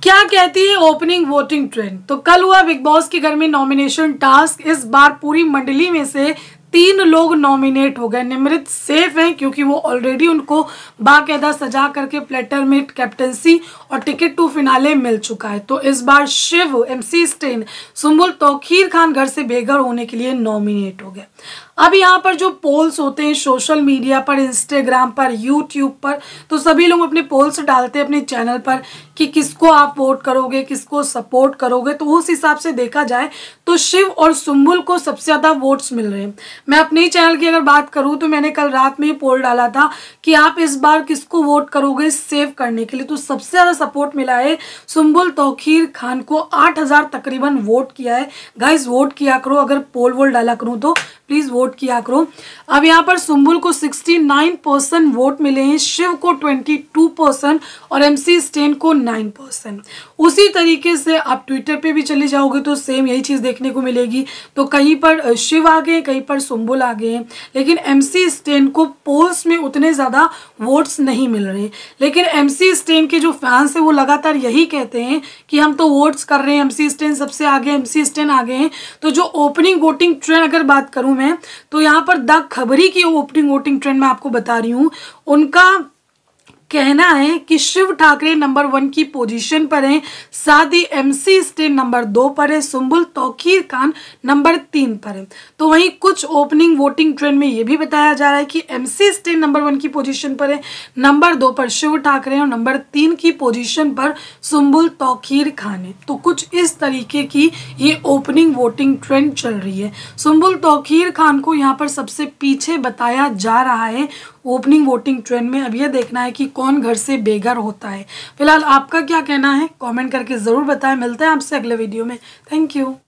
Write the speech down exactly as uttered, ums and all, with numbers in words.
क्या कहती है ओपनिंग वोटिंग ट्रेंड। तो कल हुआ बिग बॉस के घर में नॉमिनेशन टास्क। इस बार पूरी मंडली में से तीन लोग नॉमिनेट हो गए। निमृत सेफ हैं क्योंकि वो ऑलरेडी उनको बाकायदा सजा करके प्लेटर में कैप्टनसी और टिकट टू फिनाले मिल चुका है। तो इस बार शिव, एमसी स्टेन, सुम्बुल, तौकीर खान घर से बेघर होने के लिए नॉमिनेट हो गए। अब यहाँ पर जो पोल्स होते हैं सोशल मीडिया पर, इंस्टाग्राम पर, यूट्यूब पर, तो सभी लोग अपने पोल्स डालते हैं अपने चैनल पर कि किसको आप वोट करोगे, किसको सपोर्ट करोगे। तो उस हिसाब से देखा जाए तो शिव और सुम्बुल को सबसे ज़्यादा वोट्स मिल रहे हैं। मैं अपने ही चैनल की अगर बात करूँ तो मैंने कल रात में ही पोल डाला था कि आप इस बार किसको वोट करोगे सेव करने के लिए। तो सबसे ज़्यादा सपोर्ट मिला है सुम्बुल तौकीर खान को। आठ हज़ार तकरीबन वोट किया है। गाइस वोट किया करो, अगर पोल वोल डाला करूँ तो प्लीज़ वोट किया करो। अब यहाँ पर सुम्बुल को उनहत्तर परसेंट वोट मिले हैं, शिव को बाईस परसेंट और एमसी स्टेन को नौ परसेंट। उसी तरीके से आप ट्विटर पे भी चले जाओगे तो सेम यही चीज़ देखने को मिलेगी। तो कहीं पर शिव आ गए, कहीं पर सुम्बुल आ गए हैं, लेकिन एमसी स्टेन को पोल्स में उतने ज़्यादा वोट्स नहीं मिल रहे। लेकिन एमसी स्टेन के जो फैंस हैं वो लगातार यही कहते हैं कि हम तो वोट्स कर रहे हैं, एमसी स्टेन सबसे आगे, एमसी स्टेन आगे हैं। तो जो ओपनिंग वोटिंग ट्रेंड अगर बात करूं मैं तो यहाँ पर द खबरी की ओपनिंग वोटिंग ट्रेंड मैं आपको बता रही हूँ। उनका कहना है कि शिव ठाकरे नंबर वन की पोजीशन पर हैं, साथ ही एमसी स्टेन नंबर दो पर है, सुम्बुल तौकीर खान नंबर तीन पर है। तो वहीं कुछ ओपनिंग वोटिंग ट्रेंड में ये भी बताया जा रहा है कि एमसी स्टेन नंबर वन की पोजीशन पर है, नंबर दो पर शिव ठाकरे और नंबर तीन की पोजीशन पर सुम्बुल तौकीर खान है। तो कुछ इस तरीके की ये ओपनिंग वोटिंग ट्रेंड चल रही है। सुम्बुल तौकीर खान को यहाँ पर सबसे पीछे बताया जा रहा है ओपनिंग वोटिंग ट्रेंड में। अब यह देखना है कि कौन घर से बेघर होता है। फिलहाल आपका क्या कहना है कमेंट करके ज़रूर बताएं। मिलते हैं आपसे अगले वीडियो में। Thank you.